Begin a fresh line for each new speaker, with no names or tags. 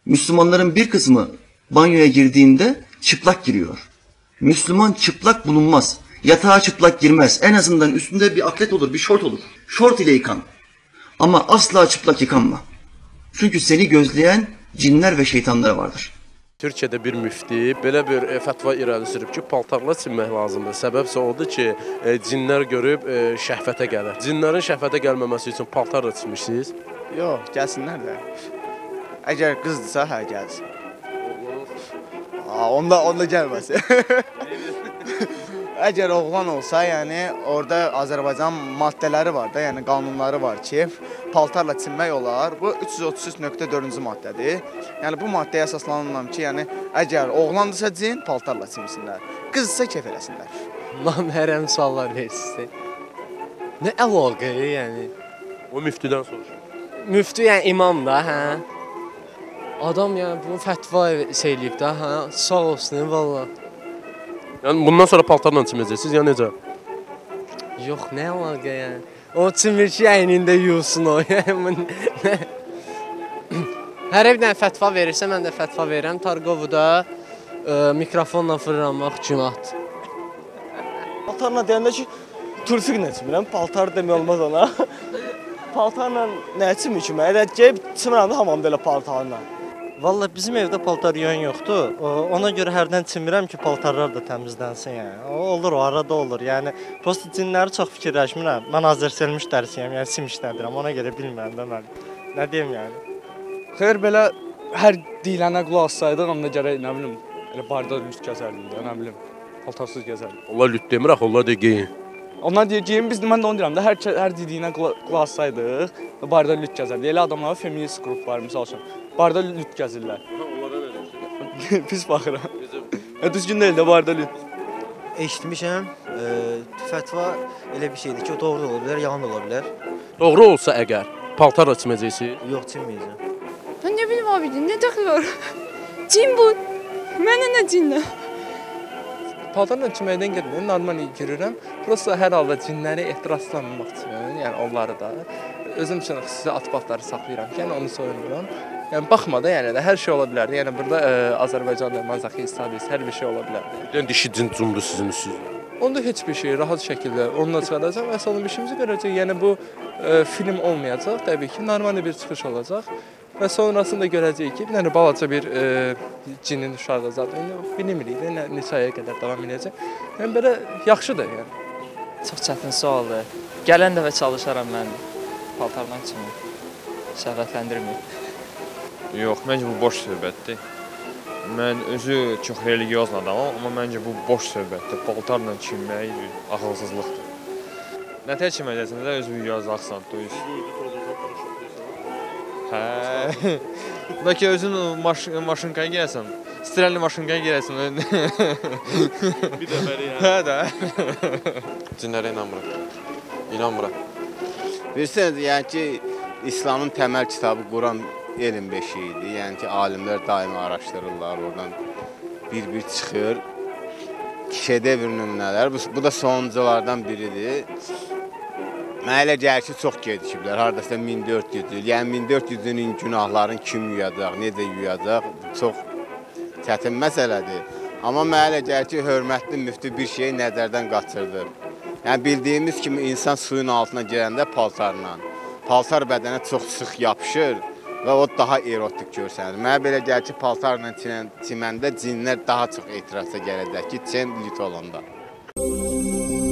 Müslümanların bir kısmı banyoya girdiğinde çıplak giriyor. Müslüman çıplak bulunmaz. Yatağa çıplak girmez. En azından üstünde bir atlet olur, bir şort olur. Şort ile yıkan. Ama asla çıplak yıkanma. Çünkü seni gözleyen cinler ve şeytanlar vardır.
Türkiyədə bir müfti belə bir fətva irəli sürüb ki, paltarla çinmək lazımdır. Səbəb isə odur ki, cinlər görüb şəhvətə gəlir. Cinlərin şəhvətə gəlməməsi üçün paltarla çinmişsiniz?
Yox, gəlsinlər də. Əgər qızdırsa, hə, gəlsin. Onda gəlməsin. Əgər oğlan olsa, yəni orada Azərbaycan maddələri var da, yəni qanunları var ki, paltarla çinmək olar. Bu 333.4-cü maddədir. Yəni bu maddəyə əsaslanıram ki, yəni əgər oğlandırsa cin, paltarla çinsinlər. Qızsa kef eləsinlər.
Lan hərəm suallar verirsiniz. Nə əlaqə yəni?
O müftidən soruşur.
Müftü yəni imam da, hə? Adam yəni bu fətva eləyib də, hə? Sağ olsun, valla.
Yəni bundan sonra paltarla çiməcəksiniz, ya necə?
Yox, nə əlaqə yəni? O çimir ki, əynində yuyulsun o. Hər bir dənə fətva verirsə, mən də fətva verirəm. Targovuda mikrofonla fırlanmaq günahdır.
Paltarla deyəndə ki, turfiqlə çimirəm. Paltar demək olmaz ona. Paltarla nə çimir ki? Mən elə geyib çimirəm də hamamda elə paltarla.
Valla bizim evdə paltar yuyan yoxdur. Ona görə hərdən çimirəm ki, paltarlar da təmizlənsin yəni. Olur, o arada olur. Yəni prosta cinləri çox fikirləşmirəm. Mən azərselmiş dərsiyəm, yəni sim işlədirəm. Ona görə bilmirəm də mən. Nə deyim yəni?
Xeyr, belə hər deyilənə qulaq assaydın, onda gərək nə bilim, elə barda lüt gəzərdin də, nə bilim, paltarsız gəzərdin.
Allah lüt demir axı, onlar deyir geyin.
Onlar deyir geyin, mən də onu deyirəm də, hər dediyinə qulaq assaydıq, barda lüt gəzərdi. Elə adamlar feminist qrup var, misal üçün. Barda lüt gəzirlər.
Onlara nə deyirsən?
Pis baxıram. Düzgün deyil də barda lüt.
Eşitmişəm, fətva elə bir şeydir ki, o doğru da ola bilər, yalan da ola bilər.
Doğru olsa əgər, paltarla çiməcəksiniz?
Yox, çinməyəcəm.
Ben ne bileyim abicim, ne takıyor? Cin bu. Mənə nə cinlə?
Paltarla çiməkdən getməyəm, normal girirəm. Prosta hər halda cinləri ehtiraslanmaq üçün, yəni onları da özüm üçün xüsusi atbatları saxlayıram ki, yəni onu soyunmuram. Yəni baxmada yəni də hər şey ola bilərdi. Yəni burada Azərbaycanda mazoxist hadis hər bir şey ola bilərdi.
Yəni dişi cin cumdu sizin üstünüzdə.
Onda heç bir şey rahat şəkildə onunla çıxaracaq və sonra işimizi görəcək. Yəni bu film olmayacaq, təbii ki, normal bir çıxış olacaq. Və sonrasında görəcəyik ki, yəni balaca bir cinin uşağı zaten bilmirik də neçə aya qədər davam edəcək. Yəni belə yaxşıdır yəni.
Çox çətin sualdır. Gələn dəfə çalışaram mən paltarla çimmək. Şəhvətləndirmir.
Yox, məncə bu boş söhbətdir. Mən özü çox religiyoz adamam, amma məncə bu boş söhbətdir. Paltarla çimmək ağılsızlıqdır. Nətə çiməcəksən də özü yazaqsan, duyuz. Hə. Bəlkə özün maşınkaya girəsən, stirəlli maşınkaya girəsən.
Bir də bəri yəni.
Hə də.
Cinlərə inanmıram. İnanmıram.
Bilirsiniz, yəni ki, İslamın təməl kitabı Quran elm beşiyidir. Yəni ki, alimlər daima araşdırırlar, oradan bir-bir çıxır. Şedevr nümunələr, bu da sonunculardan biridir. Mənə elə gəlir ki, çox gecikiblər, haradasa 1400 il. Yəni 1400-ün günahlarını kim yuyacaq, necə yuyacaq, çox çətin məsələdir. Amma mənə elə gəlir ki, hörmətli müftü bir şeyi nəzərdən qaçırdı. Yəni bildiyimiz kimi insan suyun altına girəndə paltarla, paltar bədənə çox sıx yapışır və o daha erotik görsənir. Mənə belə gəlir ki, paltarla çiməndə cinlər daha çox etirasa gələcək ki, çən lüt olanda.